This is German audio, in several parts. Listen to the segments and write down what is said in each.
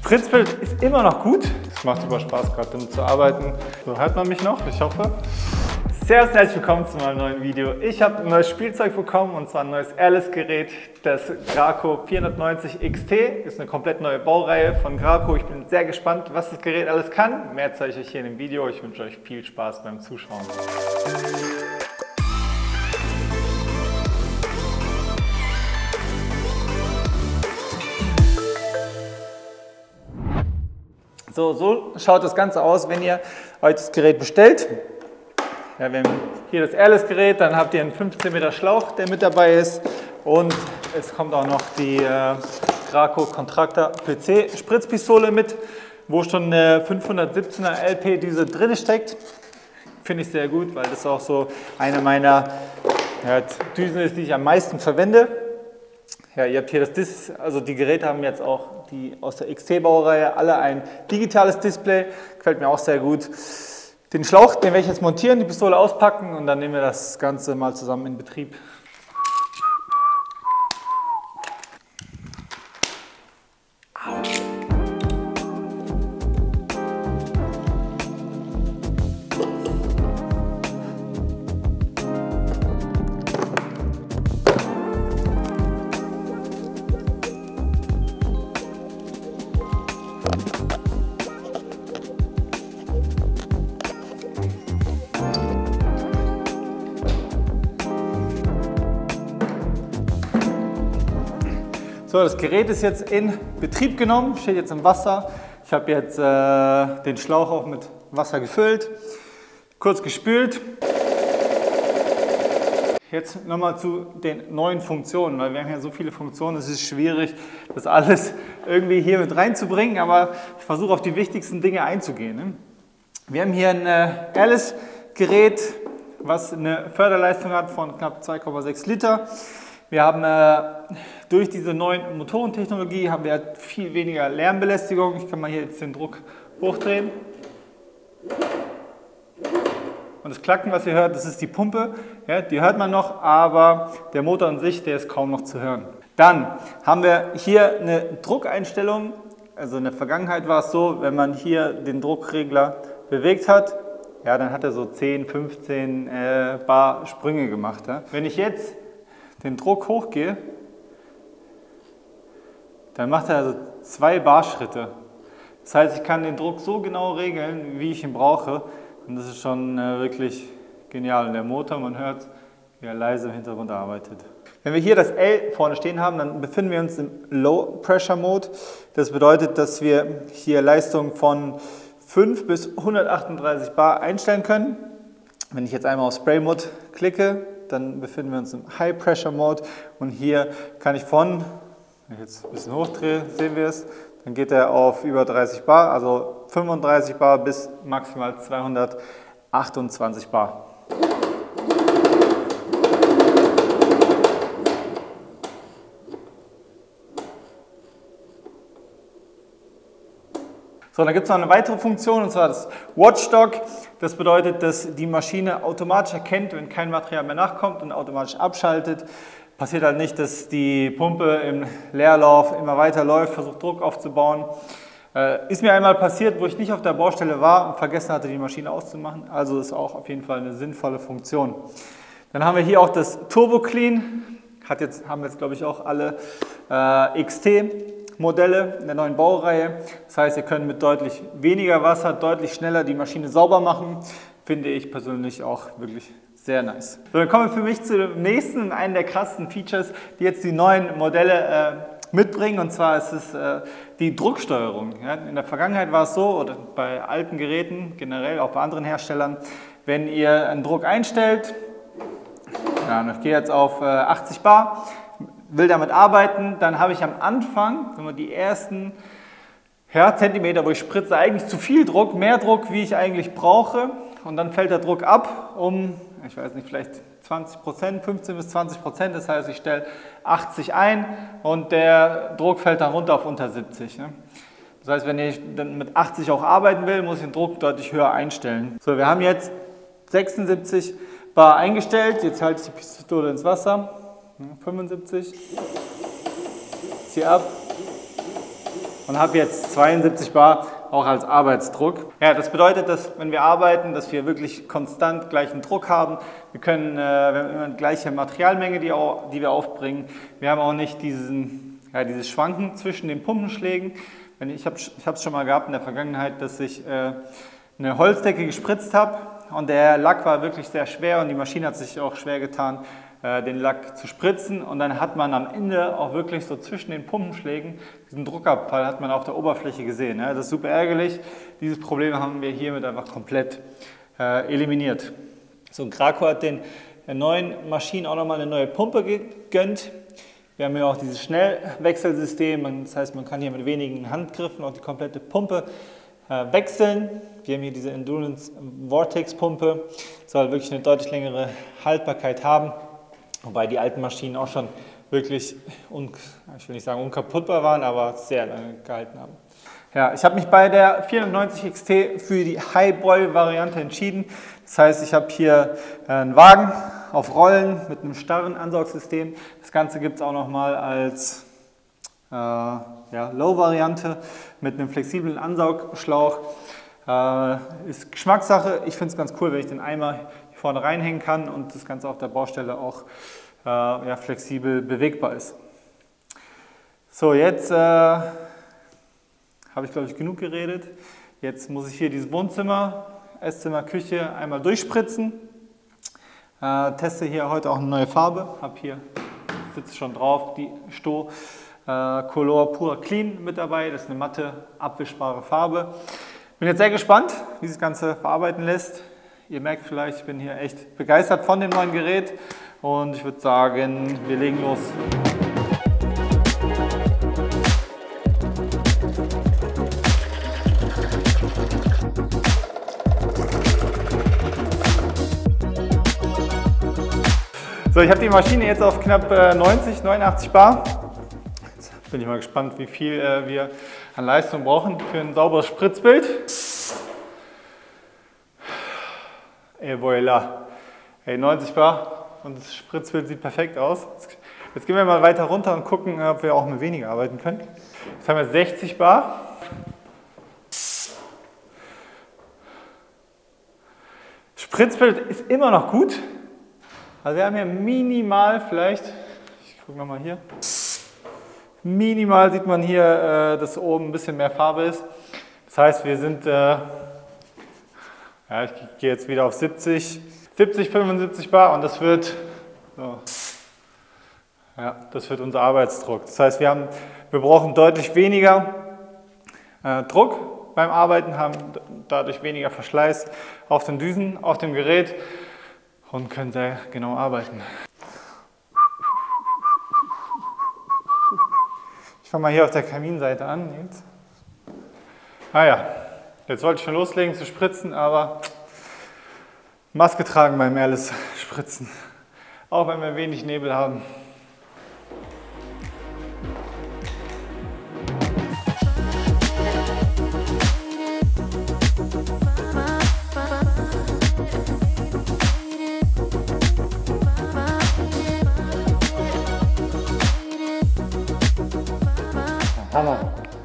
Spritzbild ist immer noch gut. Es macht super Spaß, gerade damit zu arbeiten. So, hört man mich noch? Ich hoffe. Sehr herzlich willkommen zu meinem neuen Video. Ich habe ein neues Spielzeug bekommen, und zwar ein neues Airless-Gerät, das Graco 490 XT. Ist eine komplett neue Baureihe von Graco. Ich bin sehr gespannt, was das Gerät alles kann. Mehr zeige ich euch hier in dem Video. Ich wünsche euch viel Spaß beim Zuschauen. So schaut das Ganze aus, wenn ihr heute das Gerät bestellt. Ja, wir haben hier das Airless-Gerät, dann habt ihr einen 15 Meter Schlauch, der mit dabei ist, und es kommt auch noch die Graco Contractor PC Spritzpistole mit, wo schon eine 517er LP-Düse drin steckt. Finde ich sehr gut, weil das auch so eine meiner Düsen ist, die ich am meisten verwende. Ja, ihr habt hier das Display, also die Geräte haben jetzt auch, die aus der XT-Baureihe, alle ein digitales Display, gefällt mir auch sehr gut. Den Schlauch, den werde ich jetzt montieren, die Pistole auspacken, und dann nehmen wir das Ganze mal zusammen in Betrieb. So, das Gerät ist jetzt in Betrieb genommen, steht jetzt im Wasser. Ich habe jetzt den Schlauch auch mit Wasser gefüllt, kurz gespült. Jetzt nochmal zu den neuen Funktionen, weil wir haben ja so viele Funktionen, es ist schwierig, das alles irgendwie hier mit reinzubringen, aber ich versuche auf die wichtigsten Dinge einzugehen. Wir haben hier ein Airless-Gerät, was eine Förderleistung hat von knapp 2,6 Liter. Wir haben durch diese neuen Motorentechnologie haben wir viel weniger Lärmbelästigung. Ich kann mal hier jetzt den Druck hochdrehen. Und das Klacken, was ihr hört, das ist die Pumpe. Ja, die hört man noch, aber der Motor an sich, der ist kaum noch zu hören. Dann haben wir hier eine Druckeinstellung. Also in der Vergangenheit war es so, wenn man hier den Druckregler bewegt hat, ja, dann hat er so 10, 15 Bar Sprünge gemacht. Ja. Wenn ich jetzt den Druck hochgehe, dann macht er also 2 Bar-Schritte. Das heißt, ich kann den Druck so genau regeln, wie ich ihn brauche, und das ist schon wirklich genial. Und der Motor, man hört, wie er leise im Hintergrund arbeitet. Wenn wir hier das L vorne stehen haben, dann befinden wir uns im Low Pressure Mode. Das bedeutet, dass wir hier Leistung von 5 bis 138 Bar einstellen können. Wenn ich jetzt einmal auf Spray Mode klicke, dann befinden wir uns im High Pressure Mode, und hier kann ich wenn ich jetzt ein bisschen hochdrehe, sehen wir es, dann geht er auf über 30 Bar, also 35 Bar bis maximal 228 Bar. So, dann gibt es noch eine weitere Funktion, und zwar das Watchdog. Das bedeutet, dass die Maschine automatisch erkennt, wenn kein Material mehr nachkommt, und automatisch abschaltet. Passiert halt nicht, dass die Pumpe im Leerlauf immer weiter läuft, versucht Druck aufzubauen. Ist mir einmal passiert, wo ich nicht auf der Baustelle war und vergessen hatte, die Maschine auszumachen. Also ist auch auf jeden Fall eine sinnvolle Funktion. Dann haben wir hier auch das Turbo Clean. Haben jetzt glaube ich auch alle XT-Modelle in der neuen Baureihe. Das heißt, ihr könnt mit deutlich weniger Wasser deutlich schneller die Maschine sauber machen. Finde ich persönlich auch wirklich sehr nice. So, dann kommen wir für mich zu dem nächsten, einen der krassesten Features, die jetzt die neuen Modelle mitbringen, und zwar ist es die Drucksteuerung. Ja, in der Vergangenheit war es so, oder bei alten Geräten, generell auch bei anderen Herstellern, wenn ihr einen Druck einstellt, ja, ich gehe jetzt auf 80 Bar, will damit arbeiten, dann habe ich am Anfang die ersten Zentimeter, wo ich spritze, eigentlich zu viel Druck, mehr Druck, wie ich eigentlich brauche, und dann fällt der Druck ab um, ich weiß nicht, vielleicht 20%, 15 bis 20%, das heißt, ich stelle 80 ein und der Druck fällt dann runter auf unter 70. Ne? Das heißt, wenn ich dann mit 80 auch arbeiten will, muss ich den Druck deutlich höher einstellen. So, wir haben jetzt 76 Bar eingestellt, jetzt halte ich die Pistole ins Wasser, 75, ziehe ab und habe jetzt 72 Bar auch als Arbeitsdruck. Ja, das bedeutet, dass wenn wir arbeiten, dass wir wirklich konstant gleichen Druck haben. Wir haben immer die gleiche Materialmenge, die wir aufbringen. Wir haben auch nicht dieses Schwanken zwischen den Pumpenschlägen. Ich habe es schon mal gehabt in der Vergangenheit, dass ich eine Holzdecke gespritzt habe und der Lack war wirklich sehr schwer und die Maschine hat sich auch schwer getan, den Lack zu spritzen, und dann hat man am Ende auch wirklich so zwischen den Pumpenschlägen diesen Druckabfall hat man auf der Oberfläche gesehen. Das ist super ärgerlich. Dieses Problem haben wir hiermit einfach komplett eliminiert. So, Graco hat den neuen Maschinen auch nochmal eine neue Pumpe gegönnt. Wir haben hier auch dieses Schnellwechselsystem, das heißt, man kann hier mit wenigen Handgriffen auch die komplette Pumpe wechseln. Wir haben hier diese Endurance Vortex Pumpe, soll wirklich eine deutlich längere Haltbarkeit haben, wobei die alten Maschinen auch schon wirklich, ich will nicht sagen unkaputtbar waren, aber sehr lange gehalten haben. Ja, ich habe mich bei der 490 XT für die High-Boil-Variante entschieden. Das heißt, ich habe hier einen Wagen auf Rollen mit einem starren Ansaugsystem. Das Ganze gibt es auch nochmal als Low-Variante mit einem flexiblen Ansaugschlauch. Ist Geschmackssache. Ich finde es ganz cool, wenn ich den Eimer hier vorne reinhängen kann und das Ganze auf der Baustelle auch flexibel bewegbar ist. So, jetzt habe ich, glaube ich, genug geredet. Jetzt muss ich hier dieses Wohnzimmer, Esszimmer, Küche einmal durchspritzen. Teste hier heute auch eine neue Farbe. Sitzt schon drauf, die Sto Color Pura Clean mit dabei. Das ist eine matte, abwischbare Farbe. Bin jetzt sehr gespannt, wie das Ganze verarbeiten lässt. Ihr merkt vielleicht, ich bin hier echt begeistert von dem neuen Gerät und ich würde sagen, wir legen los. So, ich habe die Maschine jetzt auf knapp 89 Bar. Jetzt bin ich mal gespannt, wie viel wir an Leistung brauchen für ein sauberes Spritzbild. Et voilà. 90 Bar und das Spritzbild sieht perfekt aus. Jetzt gehen wir mal weiter runter und gucken, ob wir auch mit weniger arbeiten können. Jetzt haben wir 60 Bar. Spritzbild ist immer noch gut. Also wir haben hier minimal vielleicht, ich gucke nochmal hier, minimal sieht man hier, dass oben ein bisschen mehr Farbe ist. Das heißt, wir sind, ich gehe jetzt wieder auf 70, 75 Bar und das wird, das wird unser Arbeitsdruck. Das heißt, wir brauchen deutlich weniger Druck beim Arbeiten, haben dadurch weniger Verschleiß auf den Düsen, auf dem Gerät und können sehr genau arbeiten. Ich fange mal hier auf der Kaminseite an. Jetzt. Jetzt wollte ich schon loslegen zu spritzen, aber Maske tragen beim Airless Spritzen, auch wenn wir wenig Nebel haben. Hammer.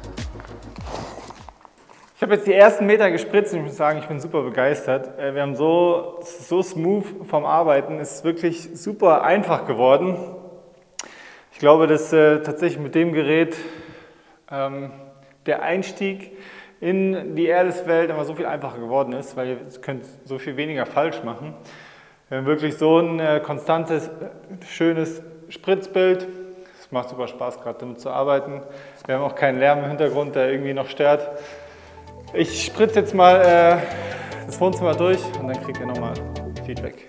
Ich habe jetzt die ersten Meter gespritzt und ich muss sagen, ich bin super begeistert. Wir haben so smooth vom Arbeiten, ist wirklich super einfach geworden. Ich glaube, dass tatsächlich mit dem Gerät der Einstieg in die Airless-Welt immer so viel einfacher geworden ist, weil ihr könnt so viel weniger falsch machen. Wir haben wirklich so ein konstantes, schönes Spritzbild. Es macht super Spaß, gerade damit zu arbeiten. Wir haben auch keinen Lärm im Hintergrund, der irgendwie noch stört. Ich spritze jetzt mal das Wohnzimmer durch und dann kriegt ihr nochmal Feedback.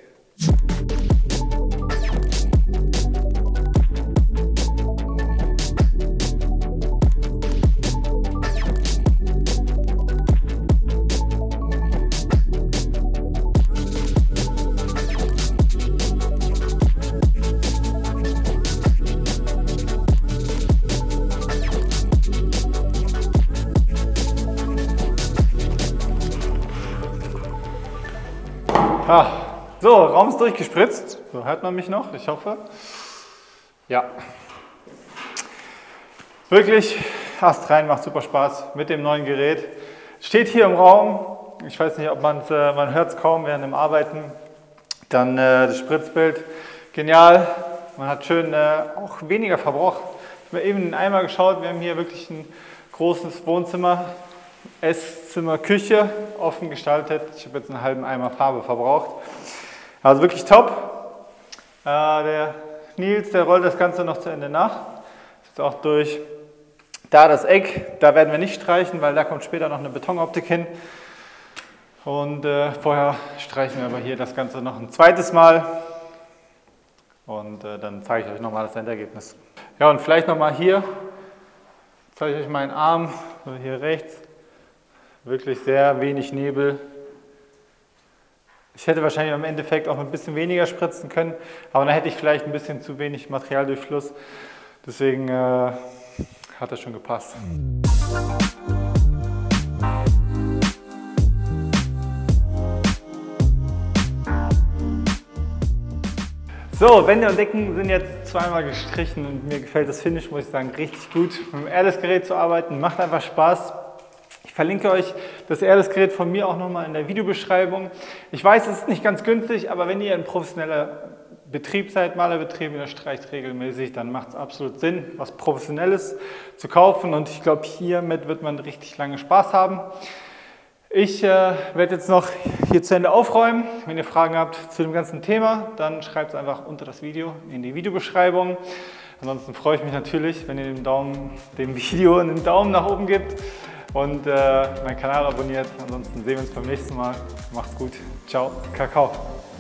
So, Raum ist durchgespritzt. So, hört man mich noch? Ich hoffe. Ja. Wirklich astrein, macht super Spaß mit dem neuen Gerät. Steht hier im Raum, ich weiß nicht, ob man hört es kaum während dem Arbeiten. Dann das Spritzbild, genial, man hat schön auch weniger Verbrauch. Ich habe eben einmal geschaut, wir haben hier wirklich ein großes Wohnzimmer, Esszimmer, Küche, offen gestaltet. Ich habe jetzt einen halben Eimer Farbe verbraucht. Also wirklich top. Der Nils, der rollt das Ganze noch zu Ende nach. Ist auch durch. Da das Eck, da werden wir nicht streichen, weil da kommt später noch eine Betonoptik hin. Und vorher streichen wir aber hier das Ganze noch ein zweites Mal. Und dann zeige ich euch nochmal das Endergebnis. Ja, und vielleicht nochmal hier, zeige ich euch meinen Arm, also hier rechts. Wirklich sehr wenig Nebel. Ich hätte wahrscheinlich im Endeffekt auch ein bisschen weniger spritzen können, aber dann hätte ich vielleicht ein bisschen zu wenig Materialdurchfluss. Deswegen hat das schon gepasst. So, Wände und Decken sind jetzt zweimal gestrichen und mir gefällt das Finish, muss ich sagen, richtig gut. Mit dem Airless-Gerät zu arbeiten macht einfach Spaß. Ich verlinke euch das Airless-Gerät von mir auch nochmal in der Videobeschreibung. Ich weiß, es ist nicht ganz günstig, aber wenn ihr ein professioneller Betrieb seid, Malerbetrieb, ihr streicht regelmäßig, dann macht es absolut Sinn, was Professionelles zu kaufen. Und ich glaube, hiermit wird man richtig lange Spaß haben. Ich werde jetzt noch hier zu Ende aufräumen. Wenn ihr Fragen habt zu dem ganzen Thema, dann schreibt es einfach unter das Video in die Videobeschreibung. Ansonsten freue ich mich natürlich, wenn ihr dem Video einen Daumen nach oben gebt und meinen Kanal abonniert. Ansonsten sehen wir uns beim nächsten Mal. Macht's gut. Ciao, Kakao.